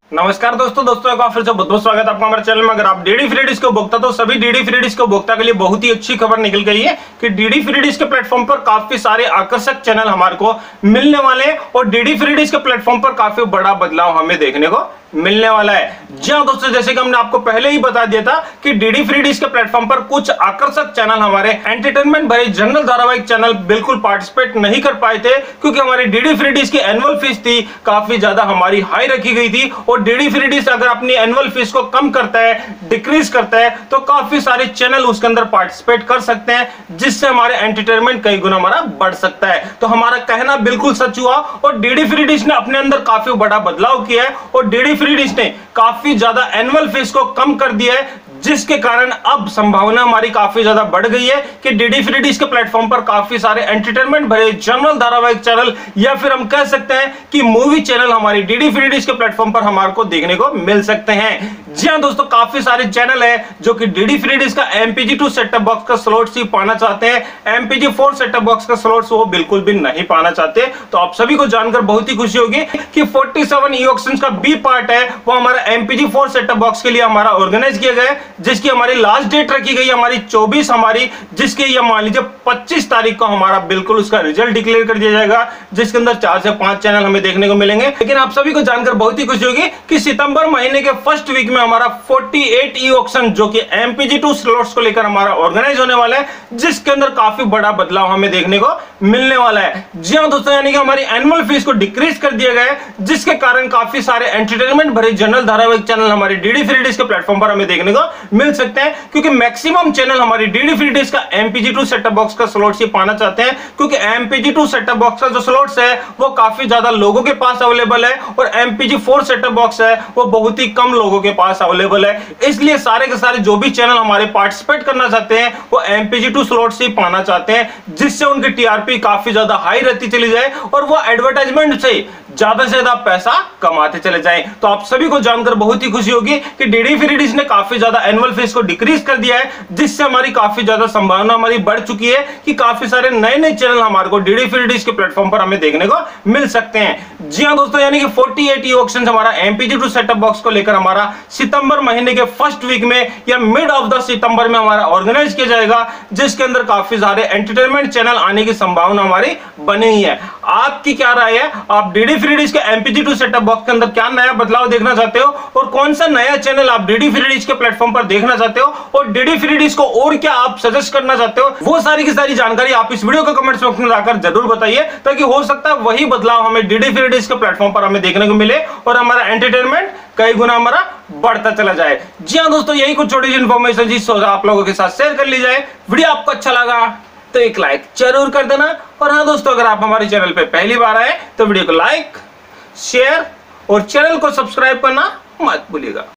नमस्कार दोस्तों एक बार फिर से बहुत बहुत स्वागत है आपका हमारे चैनल में। अगर आप डीडी फ्री डिश को उपभोक्ता तो सभी डीडी फ्री डिश के उपभोक्ता के लिए बहुत ही अच्छी खबर निकल गई है कि डीडी फ्री डिश के प्लेटफॉर्म पर काफी सारे आकर्षक चैनल हमारे को मिलने वाले हैं और डीडी फ्री डिश के प्लेटफॉर्म पर काफी बड़ा बदलाव हमें देखने को मिलने वाला है। जी हां दोस्तों, जैसे कि हमने आपको पहले ही बता दिया था कि डीडी फ्री डिश के प्लेटफॉर्म पर कुछ आकर्षक चैनल हमारे एंटरटेनमेंट भरे जनरल धारावाहिक चैनल बिल्कुल पार्टिसिपेट नहीं कर पाए थे, क्योंकि हमारी डीडी फ्री डिश की एनुअल फीस थी काफी ज्यादा हमारी हाई रखी गई थी। और डीडी फ्री डिश अगर अपनी एनुअल फीस को कम करता है, डिक्रीज करता है, तो काफी सारे चैनल उसके अंदर पार्टिसिपेट कर सकते हैं, जिससे हमारे एंटरटेनमेंट कई गुना हमारा बढ़ सकता है। तो हमारा कहना बिल्कुल सच हुआ और डीडी फ्री डिश ने अपने अंदर काफी बड़ा बदलाव किया है और डीडी फ्री डिश ने काफी ज्यादा एनुअल फीस को कम कर दिया है, जिसके कारण अब संभावना हमारी काफी ज्यादा बढ़ गई है कि डीडी फ्री डिश के प्लेटफॉर्म पर काफी सारे एंटरटेनमेंट भरे जनरल धारावाहिक चैनल या फिर हम कह सकते हैं कि मूवी चैनल हमारी डीडी फ्री डिश के प्लेटफॉर्म पर हमारे को देखने को मिल सकते हैं। जी हां दोस्तों, काफी सारे चैनल हैं जो कि डीडी फ्री डिश का MPG2 सेटअप बॉक्स का स्लॉट्स ही पाना चाहते हैं, MPG4 सेटअप बॉक्स का स्लॉट्स वो बिल्कुल भी नहीं पाना चाहते। तो आप सभी को जानकर बहुत ही खुशी होगी कि 47 ई-ऑक्शंस का बी पार्ट है वो हमारा MPG4 सेटअप बॉक्स के लिए हमारा ऑर्गेनाइज किया गया है, जिसकी हमारी लास्ट डेट रखी गई हमारी 24 हमारी, जिसके ये मान लीजिए 25 तारीख को हमारा बिल्कुल उसका रिजल्ट डिक्लेयर कर दिया जाएगा, जिसके अंदर 4 से 5 चैनल हमें देखने को मिलेंगे। लेकिन आप सभी को जानकर बहुत ही खुशी होगी कि सितंबर महीने के फर्स्ट वीक में हमारा 48 ई-ऑक्शन जो कि MPG2 स्लॉट्स को लेकर हमारा ऑर्गेनाइज होने वाला है, जिसके अंदर काफी बड़ा बदलाव हमें देखने को मिलने वाला है। जी हां दोस्तों, यानी कि हमारी एनुअल फीस को डिक्रीज कर दिया गया है, जिसके कारण काफी सारे एंटरटेनमेंट भरे जनरल धारावाहिक चैनल हमारी डीडी फ्री डिश के प्लेटफॉर्म पर हमें देखने को मिल सकते हैं, क्योंकि मैक्सिमम चैनल हमारी डीडी फ्री डिश का MPG2 सेटअप बॉक्स का स्लॉट्स ही पाना चाहते हैं, क्योंकि MPG2 सेटअप बॉक्स का जो स्लॉट्स है वो काफी ज्यादा लोगों के पास अवेलेबल है और MPG4 सेटअप बॉक्स है वो बहुत ही कम लोगों के पास अवेलेबल है। इसलिए सारे के सारे जो भी चैनल हमारे पार्टिसिपेट करना चाहते हैं वो MPG2 स्लॉट्स ही पाना चाहते हैं, जिससे उनकी TRP काफी ज्यादा हाई रहती चली जाए और वो एडवर्टाइजमेंट से ज्यादा से ज्यादा पैसा कमाते चले जाएं। तो आप सभी को जानकर बहुत ही खुशी होगी कि डीडी फ्री डिश ने काफी ज्यादा एनुअल फीस को डिक्रीज कर दिया है, जिससे हमारी काफी ज्यादा संभावना हमारी बढ़ चुकी है कि काफी सारे नए नए चैनल हमारे को डीडी फ्री डिश के प्लेटफॉर्म पर हमें देखने को मिल सकते हैं। जी हां दोस्तों, यानी कि 48 ई-ऑक्शंस हमारा MPG2 सेटअप बॉक्स को लेकर हमारा सितंबर महीने के फर्स्ट वीक में या मिड ऑफ द सितंबर में हमारा ऑर्गेनाइज किया जाएगा, जिसके अंदर काफी सारे एंटरटेनमेंट चैनल आने की संभावना हमारी बनी हुई है। आपकी क्या राय है? आप डीडी फ्री डिश के MPG2 सेटअप बॉक्स के अंदर क्या नया बदलाव देखना चाहते हो और कौन सा नया चैनल आप डीडी फ्री डिश के प्लेटफॉर्म पर देखना चाहते हो और डीडी फ्री डिश को और क्या आप सजेस्ट करना चाहते हो, वो सारी की सारी जानकारी आप इस वीडियो के कमेंट्स बॉक्स में जाकर जरूर बताइए, ताकि हो सकता है वही बदलाव हमें डीडी फ्री डिश के प्लेटफॉर्म पर हमें देखने को मिले और हमारा एंटरटेनमेंट कई गुना हमारा बढ़ता चला जाए। जी हां दोस्तों, यही कुछ छोटी सी इंफॉर्मेशन जी आप लोगों के साथ शेयर कर ली जाए। वीडियो आपको अच्छा लगा तो एक लाइक जरूर कर देना और हाँ दोस्तों, अगर आप हमारे चैनल पे पहली बार आए तो वीडियो को लाइक, शेयर और चैनल को सब्सक्राइब करना मत भूलिएगा।